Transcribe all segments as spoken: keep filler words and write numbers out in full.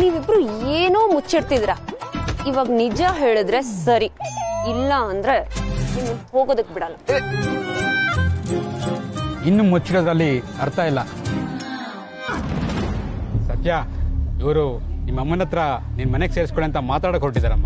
ನೀವಿಬ್ರು ಏನೋ ಮುಚ್ಚಿಡ್ತಿದ್ರ. ಇವಾಗ ನಿಜ ಹೇಳಿದ್ರೆ ಸರಿ, ಇಲ್ಲ ಅಂದ್ರೆ ನಿಮ್ಮನ್ನ ಹೋಗೋದಕ್ ಬಿಡಲ್ಲ. ಇನ್ನು ಮುಚ್ಚಿಡೋದ್ರಲ್ಲಿ ಅರ್ಥ ಇಲ್ಲ. ಸತ್ಯ, ಇವರು ನಿಮ್ಮ ಅಮ್ಮನ ಹತ್ರ ನಿನ್ ಮನೆಗೆ ಸೇರಿಸ್ಕೊಳ್ಳಿ ಅಂತ ಮಾತಾಡಕ್ ಹೊರಟಿದಾರಮ್ಮ.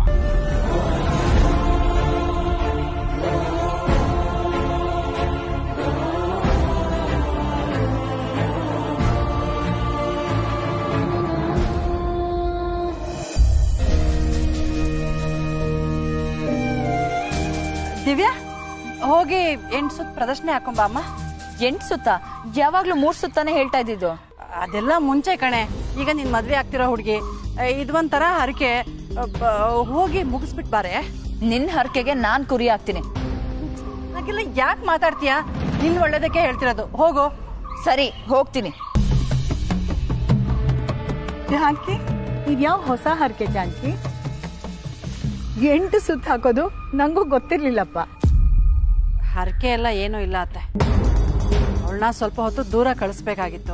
ದಿವ್ಯಾ, ಹೋಗಿ ಎಂಟು ಸುತ್ತ ಪ್ರದರ್ಶನ ಹಾಕೊಂಬ ಅಮ್ಮ. ಎಂಟು ಸುತ್ತ? ಯಾವಾಗ್ಲೂ ಮೂರ್ ಸುತ್ತಾನೆ ಹೇಳ್ತಾ ಇದ್ದಿದ್ದು. ಅದೆಲ್ಲ ಮುಂಚೆ ಕಣೆ, ಈಗ ನಿನ್ ಮದ್ವೆ ಆಗ್ತಿರೋ ಹುಡ್ಗಿ, ಇದೊಂಥರ ಹರಕೆ. ಹೋಗಿ ಮುಗಿಸ್ಬಿಟ್ ಬಾರೆ. ನಿನ್ ಹರಕೆಗೆ ನಾನ್ ಕುರಿ ಆಗ್ತೀನಿ. ಹಾಗೆಲ್ಲ ಯಾಕೆ ಮಾತಾಡ್ತೀಯ? ನಿನ್ ಒಳ್ಳೇದಕ್ಕೆ ಹೇಳ್ತಿರೋದು. ಹೋಗು. ಸರಿ, ಹೋಗ್ತೀನಿ. ಜಾನಕಿ, ಇದ್ಯಾವ ಹೊಸ ಹರಕೆ ಜಾನಕಿ? ಎಂಟು ಸುತ್ತ ಹಾಕೋದು ನಂಗೂ ಗೊತ್ತಿರ್ಲಿಲ್ಲಪ್ಪ. ಹರಕೆ ಎಲ್ಲ ಏನೂ ಇಲ್ಲ ಅತ್ತೆ. ಅವಳನ್ನ ಸ್ವಲ್ಪ ಹೊತ್ತು ದೂರ ಕಳಿಸ್ಬೇಕಾಗಿತ್ತು.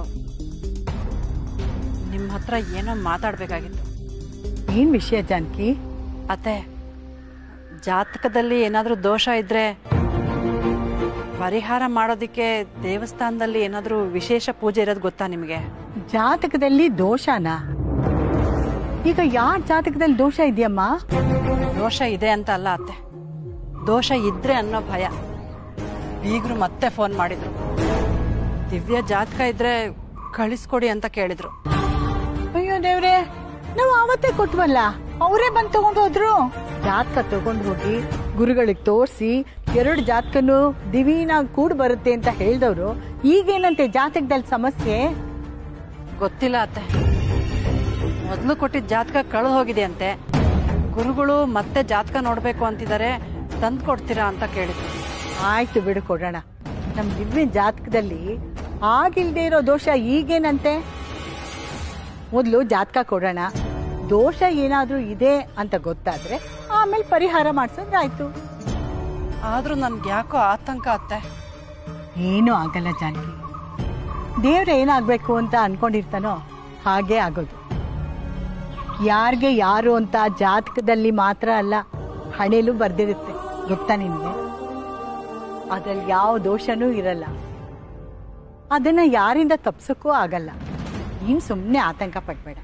ನಿಮ್ಮ ಹತ್ರ ಏನೋ ಮಾತಾಡ್ಬೇಕಾಗಿತ್ತು. ಏನ್ ವಿಷಯ ಜಾನಕಿ? ಅತ್ತೆ, ಜಾತಕದಲ್ಲಿ ಏನಾದ್ರೂ ದೋಷ ಇದ್ರೆ ಪರಿಹಾರ ಮಾಡೋದಿಕ್ಕೆ ದೇವಸ್ಥಾನದಲ್ಲಿ ಏನಾದ್ರೂ ವಿಶೇಷ ಪೂಜೆ ಇರೋದು ಗೊತ್ತಾ ನಿಮಗೆ? ಜಾತಕದಲ್ಲಿ ದೋಷನಾ? ಈಗ ಯಾರ ಜಾತಕದಲ್ಲಿ ದೋಷ ಇದೆಯಮ್ಮ? ದೋಷ ಇದೆ ಅಂತ ಅಲ್ಲ ಅತ್ತೆ, ದೋಷ ಇದ್ರೆ ಅನ್ನೋ ಭಯ. ಬೀಗರು ಮತ್ತೆ ಫೋನ್ ಮಾಡಿದ್ರು. ದಿವ್ಯ ಜಾತಕ ಇದ್ರೆ ಕಳಿಸ್ಕೊಡಿ ಅಂತ ಕೇಳಿದ್ರು. ಅಯ್ಯೋ ದೇವ್ರೆ, ನಾವು ಅವತ್ತೇ ಕೊಟ್ವಲ್ಲ, ಅವರೇ ಬಂದು ತಗೊಂಡು ಹೋದ್ರು. ಜಾತಕ ತಗೊಂಡು ಹೋಗಿ ಗುರುಗಳಿಗೆ ತೋರಿಸಿ ಎರಡು ಜಾತಕನು ದಿವಿನಾಗ್ ಕೂಡ್ ಬರುತ್ತೆ ಅಂತ ಹೇಳ್ದವ್ರು ಈಗೇನಂತೆ ಜಾತಕದಲ್ಲಿ ಸಮಸ್ಯೆ? ಗೊತ್ತಿಲ್ಲ ಅತ್ತೆ. ಮೊದಲು ಕೊಟ್ಟಿದ್ದ ಜಾತಕ ಕಳೆದು ಹೋಗಿದೆ ಅಂತೆ. ಗುರುಗಳು ಮತ್ತೆ ಜಾತಕ ನೋಡ್ಬೇಕು ಅಂತಿದ್ದಾರೆ, ತಂದು ಕೊಡ್ತೀರಾ ಅಂತ ಕೇಳಿದ್ರು. ಆಯ್ತು ಬಿಡು, ಕೊಡೋಣ. ನಮ್ ದಿವ್ಯ ಜಾತಕದಲ್ಲಿ ಆಗಿಲ್ದೇ ಇರೋ ದೋಷ ಈಗೇನಂತೆ? ಮೊದ್ಲು ಜಾತಕ ಕೊಡೋಣ, ದೋಷ ಏನಾದ್ರೂ ಇದೆ ಅಂತ ಗೊತ್ತಾದ್ರೆ ಆಮೇಲೆ ಪರಿಹಾರ ಮಾಡ್ಸೋದ್ರಾಯ್ತು. ಆದ್ರೂ ನನ್ಗೆ ಯಾಕೋ ಆತಂಕ ಅತ್ತೆ. ಏನೂ ಆಗಲ್ಲ ಜಾನಕಿ. ದೇವ್ರ ಏನಾಗ್ಬೇಕು ಅಂತ ಅನ್ಕೊಂಡಿರ್ತಾನೋ ಹಾಗೆ ಆಗೋದು. ಯಾರಿಗೆ ಯಾರು ಅಂತ ಜಾತಕದಲ್ಲಿ ಮಾತ್ರ ಅಲ್ಲ, ಹಣೆಲೂ ಬರ್ದಿರುತ್ತೆ, ಗೊತ್ತಾ ನಿನ್ಗೆ? ಅದ್ರಲ್ಲಿ ಯಾವ ದೋಷನೂ ಇರಲ್ಲ. ಅದನ್ನ ಯಾರಿಂದ ತಪ್ಸಕ್ಕೂ ಆಗಲ್ಲ. ನೀನ್ ಸುಮ್ಮನೆ ಆತಂಕ ಪಡ್ಬೇಡ.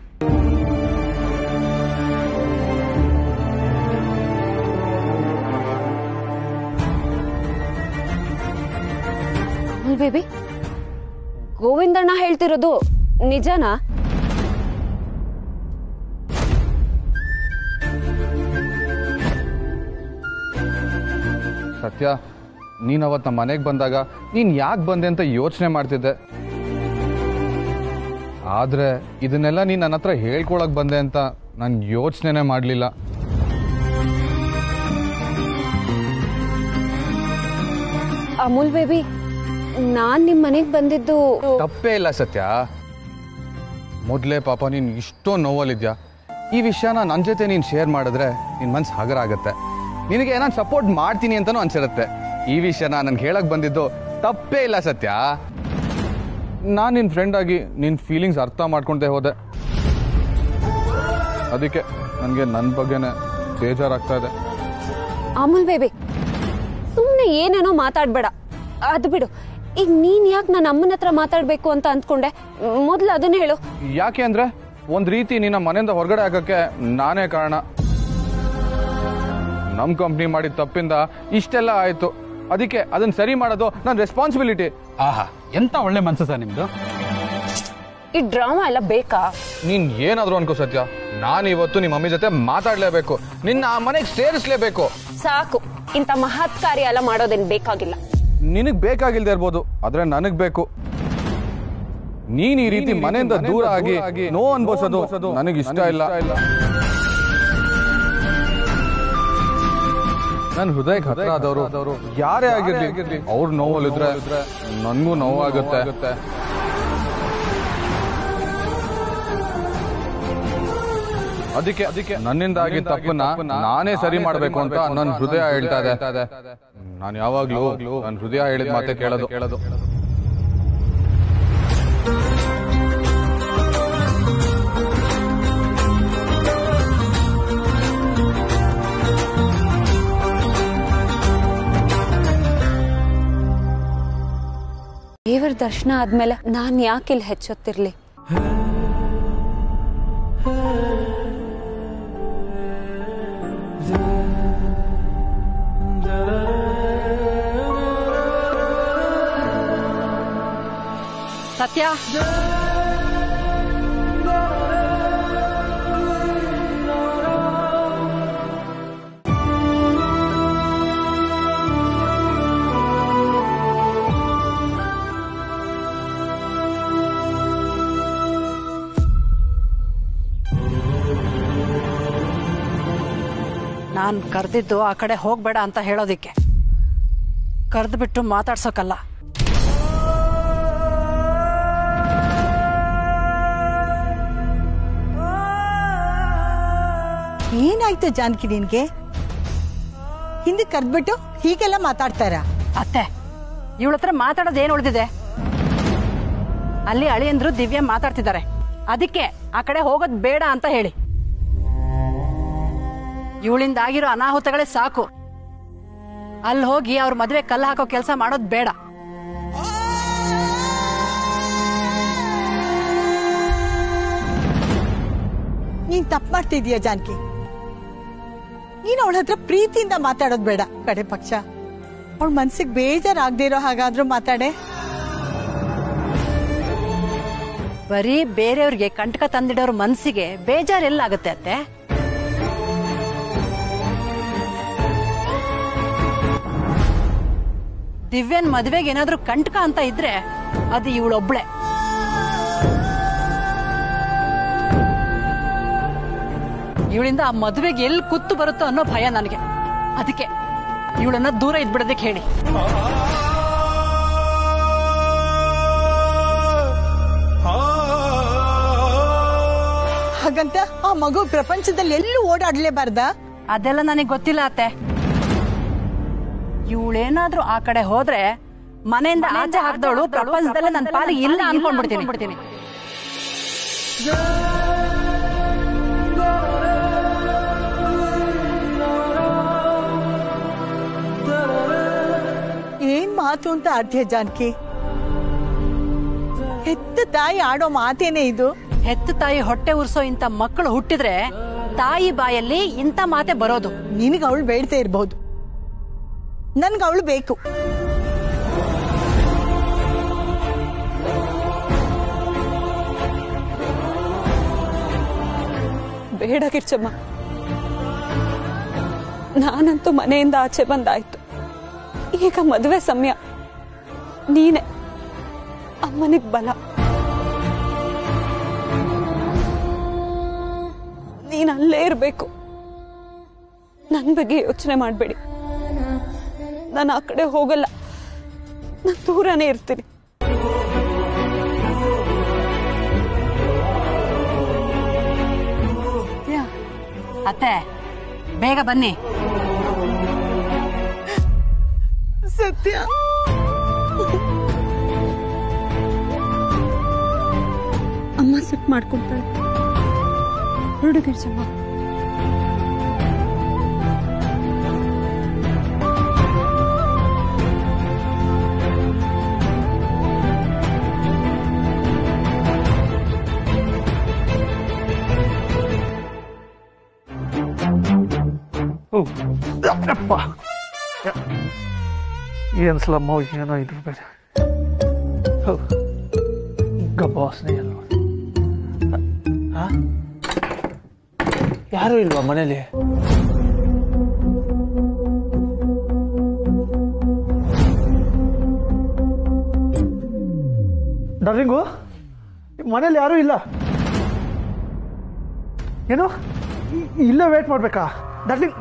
ಬೇಬಿ, ಗೋವಿಂದಣ್ಣ ಹೇಳ್ತಿರೋದು ನಿಜನಾ? ಸತ್ಯ, ನೀನ್ ಅವತ್ತು ನಮ್ಮ ಮನೆಗೆ ಬಂದಾಗ ನೀನ್ ಯಾಕೆ ಬಂದೆ ಅಂತ ಯೋಚನೆ ಮಾಡ್ತಿದ್ದೆ. ಆದ್ರೆ ಇದನ್ನೆಲ್ಲ ನೀನ್ ನನ್ನ ಹತ್ರ ಹೇಳ್ಕೊಳಕ್ ಬಂದೆ ಅಂತ ನಾನು ಯೋಚನೆನೇ ಮಾಡ್ಲಿಲ್ಲ. ಅಮೂಲ್ ಬೇಬಿ, ನಾನ್ ನಿಮ್ ಮನೆಗ್ ಬಂದಿದ್ದು ತಪ್ಪೇ ಇಲ್ಲ ಸತ್ಯ. ಮೊದ್ಲೇ ಪಾಪ ನೀನ್ ಇಷ್ಟೋ ನೋವಲ್ಲಿದ್ಯಾ. ಈ ವಿಷಯನ ನನ್ನ ಜೊತೆ ನೀನ್ ಶೇರ್ ಮಾಡಿದ್ರೆ ನಿನ್ ಮನ್ಸು ಹಗರ ಆಗತ್ತೆ. ನಿನಗೆ ನಾನು ಸಪೋರ್ಟ್ ಮಾಡ್ತೀನಿ ಅಂತಾನೂ ಅನ್ಸಿರುತ್ತೆ. ಈ ವಿಷಯನ ನನ್ಗೆ ಹೇಳಕ್ ಬಂದಿದ್ದು ತಪ್ಪೇ ಇಲ್ಲ ಸತ್ಯ. ನಾನು ನಿನ್ ಫ್ರೆಂಡ್ ಆಗಿ ನಿನ್ ಫೀಲಿಂಗ್ಸ್ ಅರ್ಥ ಮಾಡ್ಕೊಂಡೇ ಹೋದೆ. ಅದಕ್ಕೆ ನನಗೆ ನನ್ನ ಬಗ್ಗೆನೆ ಬೇಜಾರಾಗ್ತಾ ಇದೆ. ಅಮೂಲ್ ಬೇಬಿ, ಸುಮ್ನೆ ಏನೇನೋ ಮಾತಾಡ್ಬೇಡ. ಅದು ಬಿಡು, ಈಗ ನೀನ್ ಯಾಕೆ ನನ್ನ ಅಮ್ಮನ ಹತ್ರ ಮಾತಾಡ್ಬೇಕು ಅಂತ ಅಂದ್ಕೊಂಡೆ? ಮೊದ್ಲು ಅದನ್ನ ಹೇಳು. ಯಾಕೆ ಅಂದ್ರೆ ಒಂದ್ ರೀತಿ ನಿನ್ನ ಮನೆಯಿಂದ ಹೊರಗಡೆ ಹಾಕಕ್ಕೆ ನಾನೇ ಕಾರಣ. ನಮ್ ಕಂಪ್ನಿ ಮಾಡಿದ ತಪ್ಪಿಂದ ಇಷ್ಟೆಲ್ಲ ಆಯ್ತು. ಅದಕ್ಕೆ ಅದನ್ನ ಸರಿ ಮಾಡೋದು ನನ್ನ ರೆಸ್ಪಾನ್ಸಿಬಿಲಿಟಿ. ಆಹಾ, ಎಂತ ಒಳ್ಳೆ ಮನ್ಸು ಸರ್ ನಿಮ್ದು. ಈ ಡ್ರಾಮಾ ಎಲ್ಲ ಬೇಕಾ? ನೀನ್ ಏನಾದ್ರು ಅನ್ಕೋ ಸತ್ಯ, ನಾನು ಇವತ್ತು ನಿಮ್ಮ ಮಮ್ಮಿ ಜೊತೆ ಮಾತಾಡ್ಲೇಬೇಕು. ನಿನ್ನ ಆ ಮನೆಗೆ ಸೇರಿಸ್ಲೇಬೇಕು. ಸಾಕು, ಇಂಥ ಮಹತ್ ಕಾರ್ಯ ಎಲ್ಲ ಮಾಡೋದೇನ್ ಬೇಕಾಗಿಲ್ಲ. ನಿನಗ್ ಬೇಕಾಗಿಲ್ದೇ ಇರ್ಬೋದು, ಆದ್ರೆ ನನಗ್ ಬೇಕು. ನೀನ್ ಈ ರೀತಿ ಮನೆಯಿಂದ ದೂರ ಆಗಿ ನೋವು ಅನ್ಭವಿಸೋದು ನನಗ್ ಇಷ್ಟ ಇಲ್ಲ. ನನ್ನ ಹೃದಯಕ್ಕೆ ಹತ್ರ ಆದವರು ಯಾರೇ ಆಗಿರ್ಲಿ, ಅವ್ರ ನೋವಲ್ಲಿದ್ರೆ ನನ್ಗೂ ನೋವಾಗುತ್ತೆ. ಅದಕ್ಕೆ ಅದಕ್ಕೆ ನನ್ನಿಂದ ಆಗಿದ್ದ ತಪ್ಪನ್ನ ನಾನೇ ಸರಿ ಮಾಡ್ಬೇಕು ಅಂತ ನನ್ನ ಹೃದಯ ಹೇಳ್ತಾ ಇದೆ. ನಾನು ಯಾವಾಗ್ಲೂ ನನ್ನ ಹೃದಯ ಹೇಳಿದ ಮಾತೆ ಕೇಳೋದು ಕೇಳೋದು ದೇವರ ದರ್ಶನ ಆದ್ಮೇಲೆ ನಾನ್ ಯಾಕಿಲ್ಲಿ ಹೆಚ್ಚೊತ್ತಿರ್ಲಿ? ಸತ್ಯ, ನಾನ್ ಕರೆದಿದ್ದು ಆ ಕಡೆ ಹೋಗ್ಬೇಡ ಅಂತ ಹೇಳೋದಿಕ್ಕೆ, ಕರೆದು ಬಿಟ್ಟು ಮಾತಾಡ್ಸೋಕಲ್ಲ. ಏನಾಯ್ತು ಜಾನಕಿ ನಿನ್ಗೆ? ಹಿಂದೆ ಕರೆದ್ಬಿಟ್ಟು ಹೀಗೆಲ್ಲ ಮಾತಾಡ್ತಾರ? ಅತ್ತೆ, ಇವಳ ಹತ್ರ ಮಾತಾಡೋದು ಏನ್ ಉಳಿದಿದೆ? ಅಲ್ಲಿ ಅಳಿಯಂದ್ರು ದಿವ್ಯ ಮಾತಾಡ್ತಿದ್ದಾರೆ, ಅದಕ್ಕೆ ಆ ಕಡೆ ಹೋಗೋದ್ ಬೇಡ ಅಂತ ಹೇಳಿ. ಇವಳಿಂದ ಆಗಿರೋ ಅನಾಹುತಗಳೇ ಸಾಕು. ಅಲ್ಲಿ ಹೋಗಿ ಅವ್ರ ಮದ್ವೆ ಕಲ್ಲು ಹಾಕೋ ಕೆಲಸ ಮಾಡೋದ್ ಬೇಡ. ನೀನ್ ತಪ್ಪು ಮಾಡ್ತಿದೀಯ ಜಾನಕಿ. ನೀನ್ ಅವಳ ಹತ್ರ ಪ್ರೀತಿಯಿಂದ ಮಾತಾಡೋದ್ ಬೇಡ. ಕಡೆ ಪಕ್ಷ ಅವಳ ಮನ್ಸಿಗೆ ಬೇಜಾರಾಗದೇ ಇರೋ ಹಾಗಾದ್ರೂ ಮಾತಾಡೆ. ಬರೀ ಬೇರೆಯವ್ರಿಗೆ ಕಂಟಕ ತಂದಿಡೋರ್ ಮನ್ಸಿಗೆ ಬೇಜಾರೆಲ್ಲಾಗತ್ತೆ ಅತ್ತೆ? ದಿವ್ಯನ್ ಮದ್ವೆಗೆ ಏನಾದ್ರೂ ಕಂಟಕ ಅಂತ ಇದ್ರೆ ಅದು ಇವಳೊಬ್ಳೆ. ಇವಳಿಂದ ಆ ಮದುವೆಗೆ ಎಲ್ಲಿ ಕುತ್ತು ಬರುತ್ತೋ ಅನ್ನೋ ಭಯ ನನಗೆ. ಅದಕ್ಕೆ ಇವಳನ್ನ ದೂರ ಇದ್ಬಿಡೋದಕ್ಕೆ ಹೇಳಿ. ಹಾಗಂತ ಆ ಮಗು ಪ್ರಪಂಚದಲ್ಲಿ ಎಲ್ಲೂ ಓಡಾಡ್ಲೇಬಾರ್ದ? ಅದೆಲ್ಲ ನನಗೆ ಗೊತ್ತಿಲ್ಲ ಅತ್ತೆ. ಇವಳೇನಾದ್ರೂ ಆ ಕಡೆ ಹೋದ್ರೆ ಮನೆಯಿಂದ ಆಚೆ ಹಾಕ್ದವಳು ಪ್ರಪಂಚದಲ್ಲೇ ನನ್ನ ಪಾಲಿಗೆ ಇಲ್ಲ ಅನ್ಕೊಂಡ್ಬಿಡ್ತೀನಿ. ಏನ್ ಮಾತು ಅಂತ ಅರ್ಥ ಜಾನಕಿ? ಹೆತ್ತ ತಾಯಿ ಆಡೋ ಮಾತೇನೆ ಇದು? ಹೆತ್ತ ತಾಯಿ ಹೊಟ್ಟೆ ಉರ್ಸೋ ಇಂಥ ಮಕ್ಕಳು ಹುಟ್ಟಿದ್ರೆ ತಾಯಿ ಬಾಯಲ್ಲಿ ಇಂಥ ಮಾತೆ ಬರೋದು. ನಿನಗೆ ಅವಳು ಬೇಡತೆ ಇರಬಹುದು, ನನ್ಗೆ ಅವಳು ಬೇಕು. ಬೇಡ ಕಿರ್ಚಮ್ಮ, ನಾನಂತೂ ಮನೆಯಿಂದ ಆಚೆ ಬಂದಾಯ್ತು. ಈಗ ಮದುವೆ ಸಮಯ, ನೀನೆ ಅಮ್ಮನಿಗೆ ಬಲ. ನೀನ್ ಅಲ್ಲೇ ಇರ್ಬೇಕು. ನನ್ ಬಗ್ಗೆ ಯೋಚನೆ ಮಾಡ್ಬೇಡಿ. ನಾನು ಆ ಕಡೆ ಹೋಗಲ್ಲ, ನಾನು ದೂರನೇ ಇರ್ತೀನಿ. ಅತ್ತೆ, ಬೇಗ ಬನ್ನಿ. ಸತ್ಯ, ಅಮ್ಮ ಸಿಟ್ ಮಾಡ್ಕೊಂತಾಳೆ. ನೋಡು ಗಿರ್ಜಮ್ಮ, ಏನ್ ಸ್ಲಮ್ಮೋ ಏನೋ ಇದ್ರ ಬೇರೆ ಗಬ್ಬಾಸ್ನೇ ಎಲ್ಲ. ಯಾರು ಇಲ್ವಾ ಮನೇಲಿ? ಡಾರ್ಲಿಂಗು, ಮನೇಲಿ ಯಾರು ಇಲ್ಲ ಏನು? ಇಲ್ಲೇ ವೇಟ್ ಮಾಡ್ಬೇಕಾ ಡಾರ್ಲಿಂಗ್?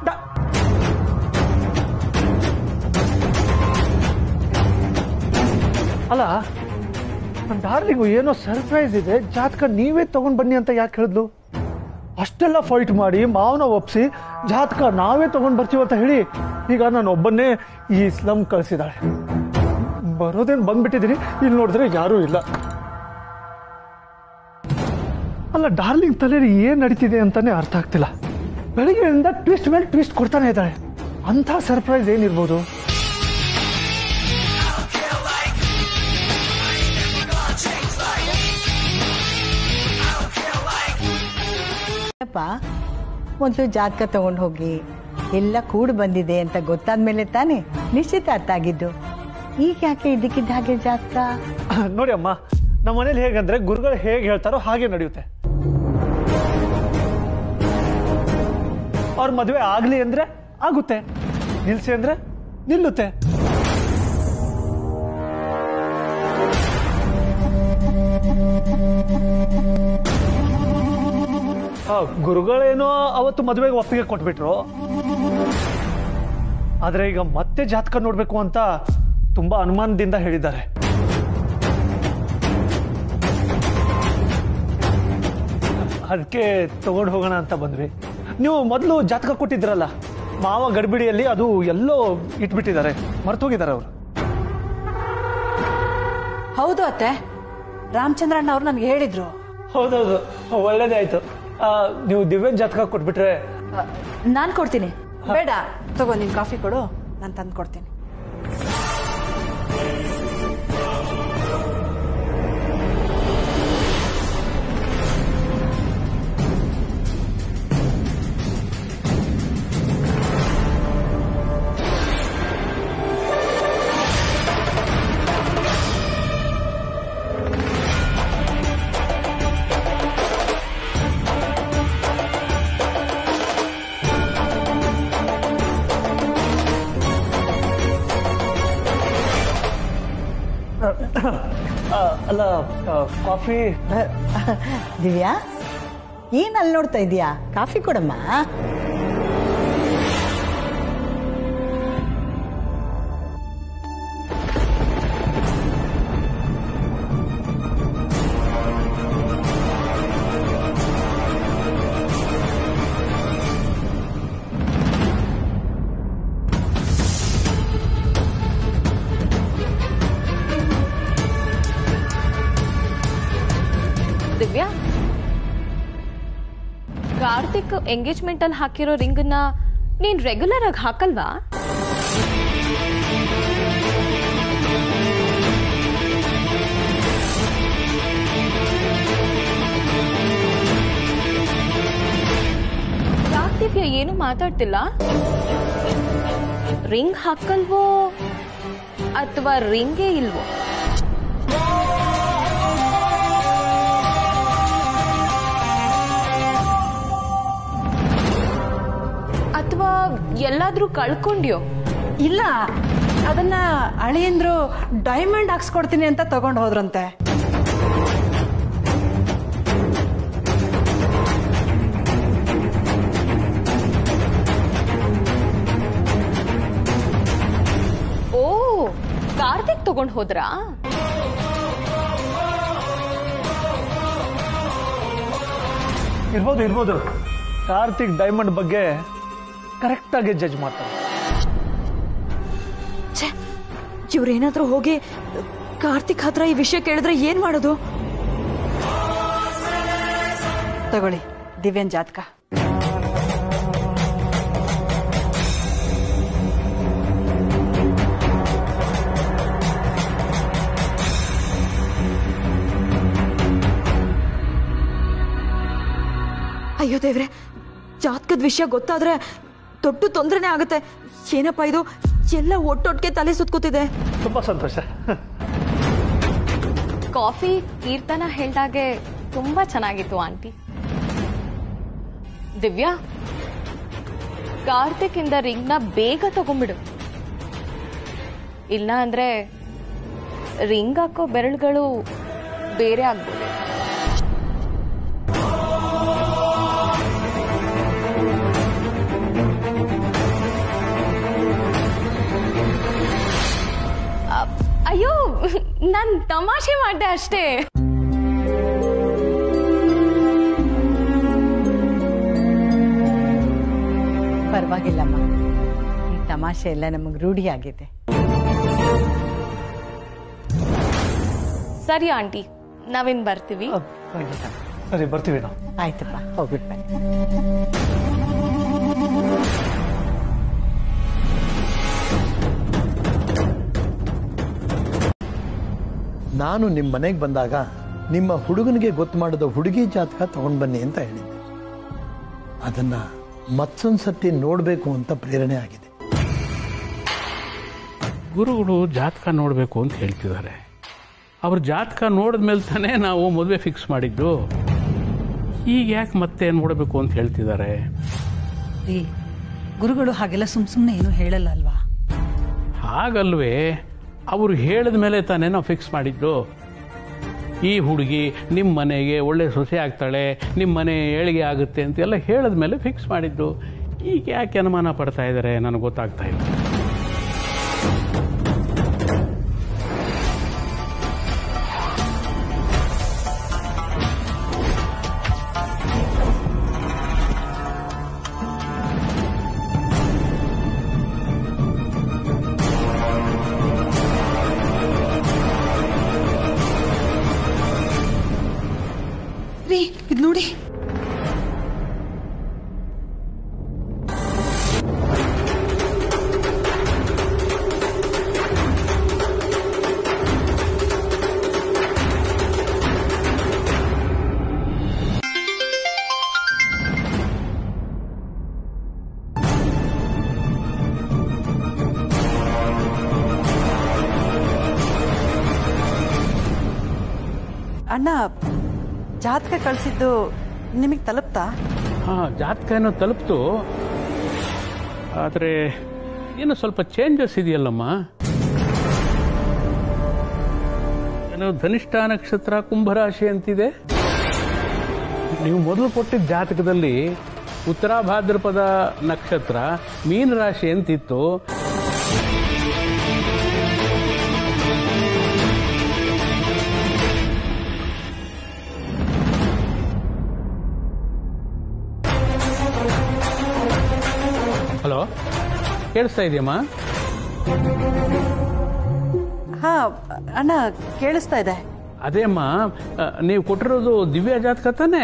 ಅಲ್ಲ ಡಾರ್ಲಿಂಗು, ಏನೋ ಸರ್ಪ್ರೈಸ್ ಇದೆ, ಜಾತಕ ನೀವೇ ತಗೊಂಡ್ ಬನ್ನಿ ಅಂತ ಯಾಕೆ ಹೇಳಿದ್ಲು? ಅಷ್ಟೆಲ್ಲ ಫೈಟ್ ಮಾಡಿ ಮಾವನ ಒಪ್ಸಿ ಜಾತಕ ನಾವೇ ತಗೊಂಡ್ ಬರ್ತೀವಿ ಅಂತ ಹೇಳಿ ಈಗ ನಾನು ಒಬ್ಬನ್ನೇ ಈ ಸ್ಲಮ್ ಕಳಿಸಿದಾಳೆ. ಬರೋದೇನು ಬಂದ್ಬಿಟ್ಟಿದ್ದೀನಿ, ಇಲ್ಲಿ ನೋಡಿದ್ರೆ ಯಾರೂ ಇಲ್ಲ. ಅಲ್ಲ ಡಾರ್ಲಿಂಗ್ ತಲೆಯಲ್ಲಿ ಏನ್ ನಡೀತಿದೆ ಅಂತಾನೆ ಅರ್ಥ ಆಗ್ತಿಲ್ಲ. ಬೆಳಿಗ್ಗೆಯಿಂದ ಟ್ವಿಸ್ಟ್ ಮೇಲೆ ಟ್ವಿಸ್ಟ್ ಕೊಡ್ತಾನೆ ಇದ್ದಾಳೆ. ಅಂಥ ಸರ್ಪ್ರೈಸ್ ಏನಿರ್ಬೋದು? ಇಲ್ಲಪ್ಪ, ಮೊದಲು ಜಾತಕ ತಗೊಂಡು ಹೋಗಿ ಎಲ್ಲ ಕೂಡ್ ಬಂದಿದೆ ಅಂತ ಗೊತ್ತಾದ್ಮೇಲೆ ತಾನೇ ನಿಶ್ಚಿತಾರ್ಥ ಆಗಿದ್ದು. ಈಗ ಯಾಕೆ ಇದಕ್ಕಿದ್ದ ಹಾಗೆ ಜಾತಕ? ನೋಡಿ ಅಮ್ಮ, ನಮ್ಮ ಮನೇಲಿ ಹೇಗಂದ್ರೆ ಗುರುಗಳು ಹೇಗೆ ಹೇಳ್ತಾರೋ ಹಾಗೆ ನಡೆಯುತ್ತೆ. ಅವ್ರ ಮದುವೆ ಆಗ್ಲಿ ಅಂದ್ರೆ ಆಗುತ್ತೆ, ನಿಲ್ಸಿ ಅಂದ್ರೆ ನಿಲ್ಲುತ್ತೆ. ಗುರುಗಳೇನೋ ಅವತ್ತು ಮದುವೆಗೆ ಒಪ್ಪಿಗೆ ಕೊಟ್ಬಿಟ್ರು, ಆದ್ರೆ ಈಗ ಮತ್ತೆ ಜಾತಕ ನೋಡ್ಬೇಕು ಅಂತ ತುಂಬಾ ಅನುಮಾನದಿಂದ ಹೇಳಿದ್ದಾರೆ. ಅದಕ್ಕೆ ತಗೊಂಡು ಹೋಗೋಣ ಅಂತ ಬಂದ್ವಿ. ನೀವು ಮೊದಲು ಜಾತಕ ಕೊಟ್ಟಿದ್ರಲ್ಲ, ಮಾವ ಗಡಿಬಿಡಿಯಲ್ಲಿ ಅದು ಎಲ್ಲೋ ಇಟ್ಬಿಟ್ಟಿದ್ದಾರೆ, ಮರ್ತೋಗಿದ್ದಾರೆ ಅವರು. ಹೌದು ಅತ್ತೆ, ರಾಮಚಂದ್ರಣ್ಣ ಅವ್ರು ನನಗೆ ಹೇಳಿದ್ರು. ಹೌದೌದು, ಒಳ್ಳೇದೇ ಆಯ್ತು. ನೀವು ದಿವ್ಯನ್ ಜಾತಕ ಕೊಟ್ಬಿಟ್ರೆ. ನಾನ್ ಕೊಡ್ತೀನಿ. ಬೇಡ, ತಗೋ ನಿನ್ ಕಾಫಿ ಕೊಡು, ನಾನು ತಂದು ಕೊಡ್ತೀನಿ. ಅಲ್ಲ, ಕಾಫಿ. ದಿವ್ಯಾ, ಏನ್ ಅಲ್ಲಿ ನೋಡ್ತಾ ಇದೀಯಾ? ಕಾಫಿ ಕೊಡಮ್ಮ. ದಿವ್ಯಾ, ಕಾರ್ತಿಕ್ ಎಂಗೇಜ್ಮೆಂಟ್ ಅಲ್ಲಿ ಹಾಕಿರೋ ರಿಂಗ್ ನ ನೀನ್ ರೆಗ್ಯುಲರ್ ಆಗಿ ಹಾಕಲ್ವಾ? ಯಾಕೆ ದಿವ್ಯಾ ಏನು ಮಾತಾಡ್ತಿಲ್ಲ? ರಿಂಗ್ ಹಾಕಲ್ವೋ ಅಥವಾ ರಿಂಗೇ ಇಲ್ವೋ? ಅಥವಾ ಎಲ್ಲಾದ್ರೂ ಕಳ್ಕೊಂಡ್ಯೋ? ಇಲ್ಲ, ಅದನ್ನ ಅಳಿಯಂದ್ರು ಡೈಮಂಡ್ ಹಾಕ್ಸ್ಕೊಡ್ತೀನಿ ಅಂತ ತಗೊಂಡು ಹೋದ್ರಂತೆ. ಓ, ಕಾರ್ತಿಕ್ ತಗೊಂಡ್ ಹೋದ್ರಾ? ಇರ್ಬೋದು ಇರ್ಬೋದು ಕಾರ್ತಿಕ್ ಡೈಮಂಡ್ ಬಗ್ಗೆ ಕರೆಕ್ಟ್ ಆಗಿ ಜಡ್ಜ್ ಮಾಡ್ತಾರೆ. ಇವ್ರೇನಾದ್ರೂ ಹೋಗಿ ಕಾರ್ತಿಕ್ ಹತ್ರ ಈ ವಿಷಯ ಕೇಳಿದ್ರೆ ಏನ್ ಮಾಡೋದು? ತಗೊಳ್ಳಿ ದಿವ್ಯನ್ ಜಾತಕ. ಅಯ್ಯೋ ದೇವ್ರೆ, ಜಾತಕದ ವಿಷಯ ಗೊತ್ತಾದ್ರೆ ದೊಡ್ಡ ತೊಂದರೆನೇ ಆಗುತ್ತೆ. ಏನಪ್ಪಾ ಇದು, ಎಲ್ಲ ಒಟ್ಟೊಟ್ಟಿಗೆ ತಲೆ ಸುತ್ಕೋತಿದೆ. ತುಂಬಾ ಸಂತೋಷ. ಕಾಫಿ ಕೀರ್ತನ ಹೇಳ್ದಾಗೆ ತುಂಬಾ ಚೆನ್ನಾಗಿತ್ತು ಆಂಟಿ. ದಿವ್ಯಾ, ಕಾರ್ತಿಕ್ ಇಂದ ರಿಂಗ್ ನ ಬೇಗ ತಗೊಂಡ್ಬಿಡು, ಇಲ್ಲ ಅಂದ್ರೆ ರಿಂಗ್ ಹಾಕೋ ಬೆರಳುಗಳು ಬೇರೆ ಆಗ್ಬೋದು. ಅಯ್ಯೋ, ನಾನ್ ತಮಾಷೆ ಮಾಡ್ದೆ ಅಷ್ಟೇ. ಪರವಾಗಿಲ್ಲಮ್ಮ, ಈ ತಮಾಷೆ ಎಲ್ಲ ನಮಗೆ ರೂಢಿಯಾಗಿದೆ. ಸರಿ ಆಂಟಿ, ನಾವಿನ್ ಬರ್ತೀವಿ. ಸರಿ, ಬರ್ತೀವಿ ನಾವು. ಆಯ್ತಪ್ಪ, ಹೋಗ್ಬಿಟ್ಟು ಬನ್ನಿ. ನಾನು ನಿಮ್ಮ ಮನೆಗೆ ಬಂದಾಗ ನಿಮ್ಮ ಹುಡುಗನಿಗೆ ಗೊತ್ತು ಮಾಡಿದ ಹುಡುಗಿ ಜಾತಕ ತಗೊಂಡು ಬನ್ನಿ ಅಂತ ಹೇಳಿದ್ದೆ. ಅದನ್ನ ಮತ್ತೊಂದು ಸತಿ ನೋಡಬೇಕು ಅಂತ ಪ್ರೇರಣೆ ಆಗಿದೆ. ಗುರುಗಳು ಜಾತಕ ನೋಡಬೇಕು ಅಂತ ಹೇಳ್ತಿದ್ದಾರೆ. ಅವ್ರ ಜಾತಕ ನೋಡಿದ ಮೇಲೆ ತಾನೇ ನಾವು ಮದುವೆ ಫಿಕ್ಸ್ ಮಾಡಿದ್ದು. ಈಗ ಯಾಕೆ ಮತ್ತೆ ನೋಡಬೇಕು ಅಂತ ಹೇಳ್ತಿದ್ದಾರೆ? ರೀ, ಗುರುಗಳು ಹಾಗೆಲ್ಲ ಸುಮ್ ಸುಮ್ಮನೆ ಏನು ಹೇಳಲ್ಲ ಅಲ್ವಾ? ಹಾಗಲ್ವೇ, ಅವರು ಹೇಳಿದ ಮೇಲೆ ತಾನೇ ನಾವು ಫಿಕ್ಸ್ ಮಾಡಿದ್ದು. ಈ ಹುಡುಗಿ ನಿಮ್ಮ ಮನೆಗೆ ಒಳ್ಳೆ ಸೊಸೆ ಆಗ್ತಾಳೆ, ನಿಮ್ಮ ಮನೆ ಏಳಿಗೆ ಆಗುತ್ತೆ ಅಂತೆಲ್ಲ ಹೇಳಿದ ಮೇಲೆ ಫಿಕ್ಸ್ ಮಾಡಿದ್ದು. ಈಗ ಯಾಕೆ ಅನುಮಾನ ಪಡ್ತಾ ಇದ್ದಾರೆ ನನಗೆ ಗೊತ್ತಾಗ್ತಾ ಇಲ್ಲ. ರೀ, ಇದು ನೋಡಿ. ಅಣ್ಣ, ಜಾತಕ ಕಳಿಸಿದ್ದು ನಿಮಗೆ ತಲುಪ್ತಾ? ಹಾಂ, ಜಾತಕ ಏನೋ ತಲುಪ್ತು. ಆದರೆ ಏನೋ ಸ್ವಲ್ಪ ಚೇಂಜಸ್ ಇದೆಯಲ್ಲಮ್ಮ. ಏನೋ ಧನಿಷ್ಠ ನಕ್ಷತ್ರ ಕುಂಭರಾಶಿ ಅಂತಿದೆ. ನೀವು ಮೊದಲು ಕೊಟ್ಟಿದ್ದ ಜಾತಕದಲ್ಲಿ ಉತ್ತರ ಭಾದ್ರಪದ ನಕ್ಷತ್ರ ಮೀನರಾಶಿ ಅಂತಿತ್ತು. ಹಲೋ, ಕೇಳಿಸ್ತಾ ಇದೆಯಮ್ಮ? ಹಾ ಅಣ್ಣ, ಕೇಳಿಸ್ತಾ ಇದೆ. ಅದೇ ಅಮ್ಮ, ನೀವು ಕೊಟ್ಟಿರೋದು ದಿವ್ಯ ಜಾತಕ ತಾನೇ?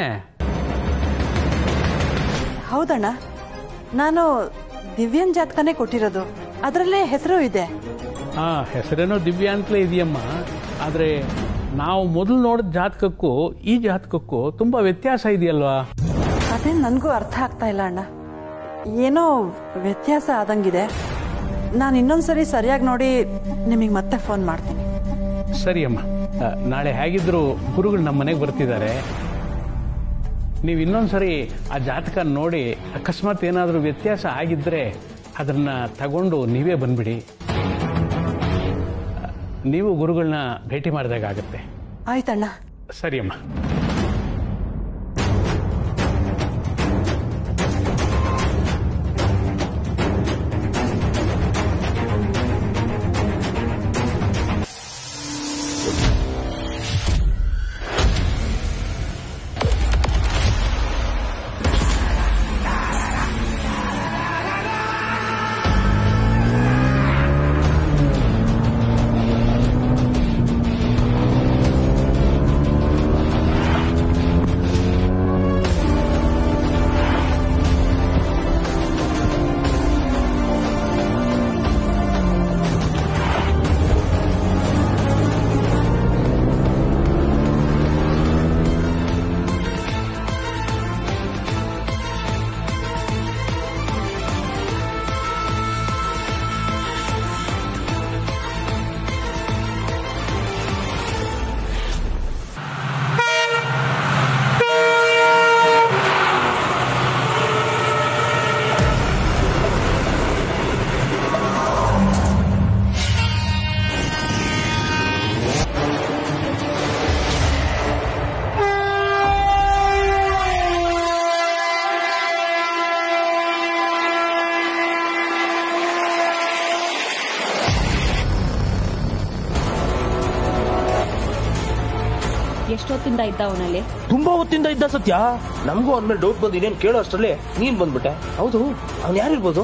ಹೌದಣ್ಣ, ನಾನು ದಿವ್ಯನ್ ಜಾತಕನೇ ಕೊಟ್ಟಿರೋದು. ಅದರಲ್ಲೇ ಹೆಸರು ಇದೆ. ಹಾ, ಹೆಸರೇನೋ ದಿವ್ಯ ಅಂತಲೇ ಇದೆಯಮ್ಮ. ಆದರೆ ನಾವು ಮೊದಲು ನೋಡಿದ ಜಾತಕಕ್ಕೂ ಈ ಜಾತಕಕ್ಕೂ ತುಂಬಾ ವ್ಯತ್ಯಾಸ ಇದೆಯಲ್ವಾ? ಅದೇ ನನಗೂ ಅರ್ಥ ಆಗ್ತಾ ಇಲ್ಲ ಅಣ್ಣ. ಏನೋ ವ್ಯತ್ಯಾಸ ಆದಂಗಿದೆ. ನಾನು ಇನ್ನೊಂದ್ಸರಿ ಸರಿಯಾಗಿ ನೋಡಿ ನಿಮಗೆ ಮತ್ತೆ ಫೋನ್ ಮಾಡ್ತೀನಿ. ಸರಿ ಅಮ್ಮ, ನಾಳೆ ಹೇಗಿದ್ರು ಗುರುಗಳು ನಮ್ಮ ಮನೆಗೆ ಬರ್ತಿದ್ದಾರೆ. ನೀವು ಇನ್ನೊಂದ್ಸರಿ ಆ ಜಾತಕ ನೋಡಿ ಅಕಸ್ಮಾತ್ ಏನಾದರೂ ವ್ಯತ್ಯಾಸ ಆಗಿದ್ರೆ ಅದನ್ನ ತಗೊಂಡು ನೀವೇ ಬಂದ್ಬಿಡಿ. ನೀವು ಗುರುಗಳನ್ನ ಭೇಟಿ ಮಾಡಿದಾಗತ್ತೆ. ಆಯ್ತಣ್ಣ. ಸರಿ ಅಮ್ಮ. ಎಷ್ಟೊತ್ತಿಂದ ಇದ್ದ ಅವನಲ್ಲಿ? ತುಂಬಾ ಹೊತ್ತಿಂದ ಇದ್ದ ಸತ್ಯ. ನಮಗೂ ಅವನ ಮೇಲೆ ಡೌಟ್ ಬಂದು ಇನ್ನೇನು ಕೇಳೋ ಅಷ್ಟರಲ್ಲಿ ನೀನ್ ಬಂದ್ಬಿಟ್ಟೆ. ಹೌದು, ಅವ್ನು ಯಾರಿರ್ಬೋದು?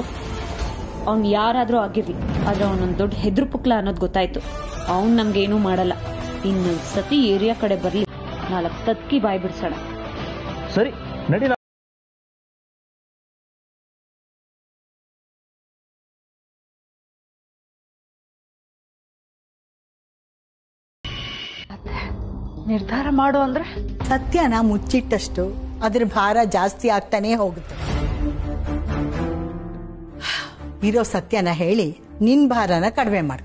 ಅವ್ನು ಯಾರಾದ್ರೂ ಆಗಿರ್ಲಿ, ಆದ್ರೆ ಅವನೊಂದು ದೊಡ್ಡ ಹೆದ್ರು ಪುಕ್ಲ ಅನ್ನೋದು ಗೊತ್ತಾಯ್ತು. ಅವ್ನು ನಮ್ಗೇನೂ ಮಾಡಲ್ಲ. ಇನ್ನು ಸತಿ ಏರಿಯಾ ಕಡೆ ಬರ್ಲಿ, ನಾಲ್ಕು ತತ್ಕಿ ಬಾಯ್ ಬಿಡ್ಸೋಣ. ಸರಿ ನಡಿ. ನಿರ್ಧಾರ ಮಾಡು ಅಂದ್ರೆ ಸತ್ಯನ ಮುಚ್ಚಿಟ್ಟಷ್ಟು ಅದ್ರ ಭಾರ ಜಾಸ್ತಿ ಆಗ್ತಾನೇ ಹೋಗುತ್ತೆ. ಇರೋ ಸತ್ಯನ ಹೇಳಿ ನಿನ್ ಭಾರನ ಕಡಿಮೆ ಮಾಡು.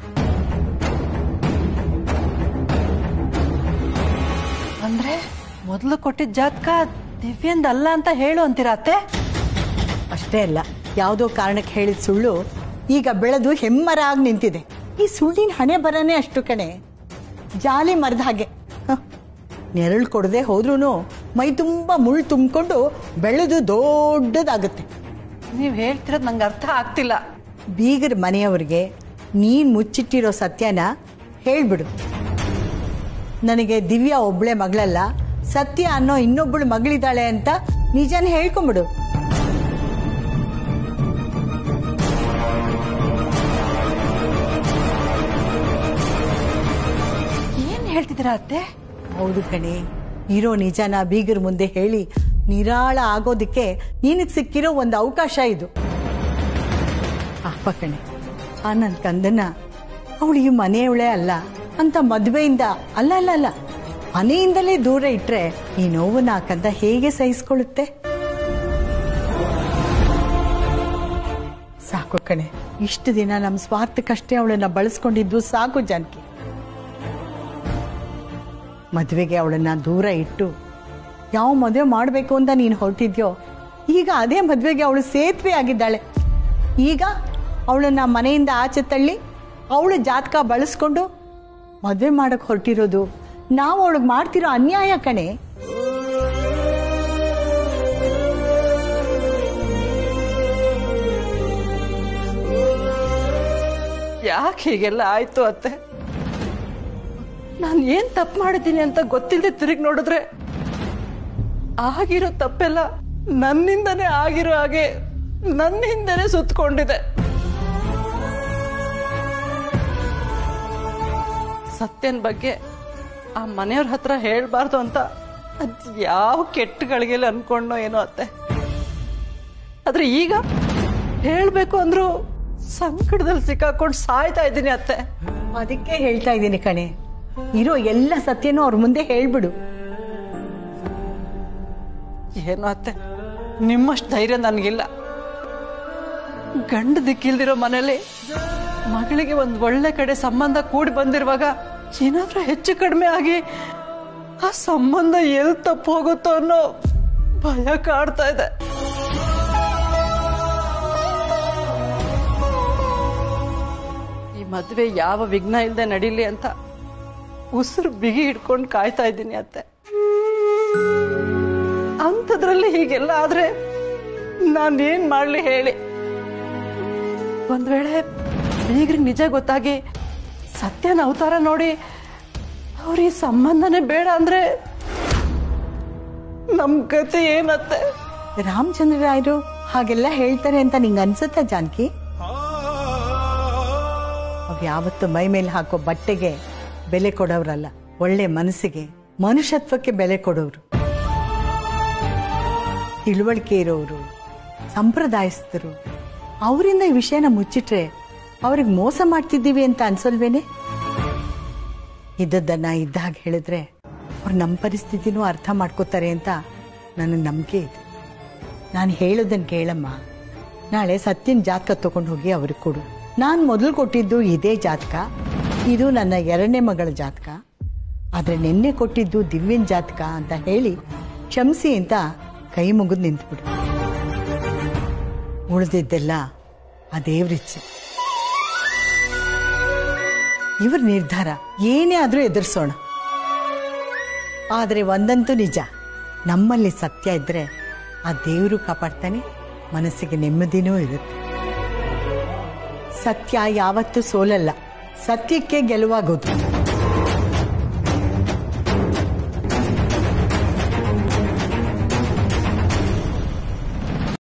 ಅಂದ್ರೆ ಮೊದಲು ಕೊಟ್ಟಿದ್ದ ಜಾತಕ ದಿವ್ಯಂದಲ್ಲ ಅಂತ ಹೇಳು ಅಂತೀರಾ ಅತ್ತೆ? ಅಷ್ಟೇ ಅಲ್ಲ, ಯಾವುದೋ ಕಾರಣಕ್ಕೆ ಹೇಳಿದ ಸುಳ್ಳು ಈಗ ಬೆಳೆದು ಹೆಮ್ಮರ ಆಗಿ ನಿಂತಿದೆ. ಈ ಸುಳ್ಳಿನ ಹಣೆ ಬರನೇ ಅಷ್ಟು ಕಣೆ, ಜಾಲಿ ಮರದ ಹಾಗೆ. ನೆರಳು ಕೊಡದೆ ಹೋದ್ರೂ ಮೈ ತುಂಬ ಮುಳ್ಳು ತುಂಬಿಕೊಂಡು ಬೆಳೆದು ದೊಡ್ಡದಾಗುತ್ತೆ. ನೀವು ಹೇಳ್ತಿರೋದು ನಂಗೆ ಅರ್ಥ ಆಗ್ತಿಲ್ಲ. ಬೀಗರ ಮನೆಯವ್ರಿಗೆ ನೀನ್ ಮುಚ್ಚಿಟ್ಟಿರೋ ಸತ್ಯನ ಹೇಳ್ಬಿಡು. ನನಗೆ ದಿವ್ಯಾ ಒಬ್ಳೆ ಮಗಳಲ್ಲ, ಸತ್ಯ ಅನ್ನೋ ಇನ್ನೊಬ್ಬಳು ಮಗಳಿದ್ದಾಳೆ ಅಂತ ನಿಜನ ಹೇಳ್ಕೊಂಬಿಡು. ಏನ್ ಹೇಳ್ತಿದ್ದೀರಾ ಅತ್ತೆ? ಹೌದು ಕಣೆ, ಇರೋ ನಿಜನ ಬೀಗರ ಮುಂದೆ ಹೇಳಿ ನಿರಾಳ ಆಗೋದಿಕ್ಕೆ ನಿನಗೆ ಸಿಕ್ಕಿರೋ ಒಂದು ಅವಕಾಶ ಇದು. ಅಪ್ಪ ಕಣೆ, ಆ ನನ್ನ ಕಂದನ ಅವಳು ಈ ಮನೆಯವಳೇ ಅಲ್ಲ ಅಂತ ಮದುವೆಯಿಂದ ಅಲ್ಲ ಅಲ್ಲ ಅಲ್ಲ ಮನೆಯಿಂದಲೇ ದೂರ ಇಟ್ರೆ ಈ ನೋವನ್ನ ಆ ಕಂದ ಹೇಗೆ ಸಹಿಸ್ಕೊಳ್ಳುತ್ತೆ? ಸಾಕು ಕಣೆ, ಇಷ್ಟು ದಿನ ನಮ್ಮ ಸ್ವಾರ್ಥಕ್ಕಷ್ಟೇ ಅವಳನ್ನ ಬಳಸ್ಕೊಂಡಿದ್ದು ಸಾಕು ಜಾನಕಿ. ಮದುವೆಗೆ ಅವಳನ್ನ ದೂರ ಇಟ್ಟು ಯಾವ ಮದುವೆ ಮಾಡಬೇಕು ಅಂತ ನೀನು ಹೊರಟಿದ್ಯೋ, ಈಗ ಅದೇ ಮದುವೆಗೆ ಅವಳು ಸೇತುವೆ ಆಗಿದ್ದಾಳೆ. ಈಗ ಅವಳನ್ನ ಮನೆಯಿಂದ ಆಚೆ ತಳ್ಳಿ ಅವಳು ಜಾತಕ ಬಳಸ್ಕೊಂಡು ಮದುವೆ ಮಾಡಕ್ ಹೊರಟಿರೋದು ನಾವು ಅವಳಿಗೆ ಮಾಡ್ತಿರೋ ಅನ್ಯಾಯ ಕಣೆ. ಯಾಕೆ ಹೀಗೆಲ್ಲ ಆಯ್ತು ಅತ್ತೆ? ನಾನು ಏನ್ ತಪ್ಪು ಮಾಡಿದ್ದೀನಿ ಅಂತ ಗೊತ್ತಿಲ್ಲದೆ ತಿರುಗಿ ನೋಡಿದ್ರೆ ಆಗಿರೋ ತಪ್ಪೆಲ್ಲ ನನ್ನಿಂದನೇ ಆಗಿರೋ ಹಾಗೆ ನನ್ನ ಹಿಂದೆನೆ ಸುತ್ತಕೊಂಡಿದೆ. ಸತ್ಯನ ಬಗ್ಗೆ ಆ ಮನೆಯವ್ರ ಹತ್ರ ಹೇಳ್ಬಾರ್ದು ಅಂತ ಅದ್ ಯಾವ ಕೆಟ್ಟಗಳಿಗೆಲ್ಲ ಅನ್ಕೊಂಡೋ ಏನೋ ಅತ್ತೆ. ಆದ್ರೆ ಈಗ ಹೇಳ್ಬೇಕು ಅಂದ್ರು ಸಂಕಟದಲ್ಲಿ ಸಿಕ್ಕಾಕೊಂಡು ಸಾಯ್ತಾ ಇದ್ದೀನಿ ಅತ್ತೆ. ಅದಕ್ಕೆ ಹೇಳ್ತಾ ಇದ್ದೀನಿ ಕಣೆ, ಇರೋ ಎಲ್ಲ ಸತ್ಯನೂ ಅವ್ರ ಮುಂದೆ ಹೇಳ್ಬಿಡು. ಏನೋ ಅತ್ತೆ, ನಿಮ್ಮಷ್ಟು ಧೈರ್ಯ ನನಗಿಲ್ಲ. ಗಂಡ ದಿಕ್ಕಿಲ್ದಿರೋ ಮನೇಲಿ ಮಗಳಿಗೆ ಒಂದು ಒಳ್ಳೆ ಕಡೆ ಸಂಬಂಧ ಕೂಡಿ ಬಂದಿರುವಾಗ ಏನಾದ್ರೂ ಹೆಚ್ಚು ಕಡಿಮೆ ಆಗಿ ಆ ಸಂಬಂಧ ಎಲ್ಲಿ ತಪ್ಪು ಹೋಗುತ್ತೋ ಅನ್ನೋ ಭಯ ಕಾಡ್ತಾ ಇದೆ. ಈ ಮದ್ವೆ ಯಾವ ವಿಘ್ನ ಇಲ್ಲದೆ ನಡೀಲಿ ಅಂತ ಉಸಿರು ಬಿಗಿ ಹಿಡ್ಕೊಂಡು ಕಾಯ್ತಾ ಇದ್ದೀನಿ ಅತ್ತೆ. ಅಂಥದ್ರಲ್ಲಿ ಹೀಗೆಲ್ಲ ಆದ್ರೆ ನಾನೇನ್ ಮಾಡ್ಲಿ ಹೇಳಿ? ಒಂದ್ ವೇಳೆ ಬೀಗ್ರಿಗೆ ನಿಜ ಗೊತ್ತಾಗಿ ಸತ್ಯನ ಅವತಾರ ನೋಡಿ ಅವ್ರ ಈ ಸಂಬಂಧನೇ ಬೇಡ ಅಂದ್ರೆ ನಮ್ ಗತಿ ಏನತ್ತೆ? ರಾಮಚಂದ್ರ ರಾಯರು ಹಾಗೆಲ್ಲ ಹೇಳ್ತಾರೆ ಅಂತ ನಿಂಗೆ ಅನ್ಸುತ್ತಾ ಜಾನಕಿ? ಅವ್ರು ಯಾವತ್ತು ಮೈ ಮೇಲೆ ಹಾಕೋ ಬಟ್ಟೆಗೆ ಬೆಲೆ ಕೊಡೋರಲ್ಲ, ಒಳ್ಳೆ ಮನಸ್ಸಿಗೆ ಮನುಷ್ಯತ್ವಕ್ಕೆ ಬೆಲೆ ಕೊಡೋರು, ತಿಳುವಳಿಕೆ ಇರೋರು, ಸಂಪ್ರದಾಯಸ್ಥರು. ಅವರಿಂದ ಈ ವಿಷಯನ ಮುಚ್ಚಿಟ್ರೆ ಅವ್ರಿಗೆ ಮೋಸ ಮಾಡ್ತಿದ್ದೀವಿ ಅಂತ ಅನ್ಸಲ್ವೇನೆ? ಇದ್ದದ್ದನ್ನ ಇದ್ದಾಗ ಹೇಳಿದ್ರೆ ಅವ್ರು ನಮ್ಮ ಪರಿಸ್ಥಿತಿನೂ ಅರ್ಥ ಮಾಡ್ಕೋತಾರೆ ಅಂತ ನನಗೆ ನಂಬಿಕೆ ಇದೆ. ನಾನು ಹೇಳೋದನ್ನ ಕೇಳಮ್ಮ. ನಾಳೆ ಸತ್ಯನ ಜಾತಕ ತಗೊಂಡು ಹೋಗಿ ಅವ್ರಿಗೆ ಕೊಡು. ನಾನು ಮೊದಲು ಕೊಟ್ಟಿದ್ದು ಇದೇ ಜಾತಕ, ಇದು ನನ್ನ ಎರಡನೇ ಮಗಳ ಜಾತಕ, ಆದ್ರೆ ನಿನ್ನೆ ಕೊಟ್ಟಿದ್ದು ದಿವ್ಯನ್ ಜಾತಕ ಅಂತ ಹೇಳಿ ಕ್ಷಮಿಸಿ ಅಂತ ಕೈ ಮುಗಿದು ನಿಂತ್ಬಿಡು. ಉಳಿದಿದ್ದೆಲ್ಲ ಆ ದೇವ್ರಿಚ್ಛೆ, ಇವ್ರ ನಿರ್ಧಾರ. ಏನೇ ಆದ್ರೂ ಎದುರಿಸೋಣ. ಆದ್ರೆ ಒಂದಂತೂ ನಿಜ, ನಮ್ಮಲ್ಲಿ ಸತ್ಯ ಇದ್ರೆ ಆ ದೇವರು ಕಾಪಾಡ್ತಾನೆ, ಮನಸ್ಸಿಗೆ ನೆಮ್ಮದಿನೂ ಇರುತ್ತೆ. ಸತ್ಯ ಯಾವತ್ತೂ ಸೋಲಲ್ಲ, ಸತ್ಯಕ್ಕೆ ಗೆಲುವಾಗೋದು.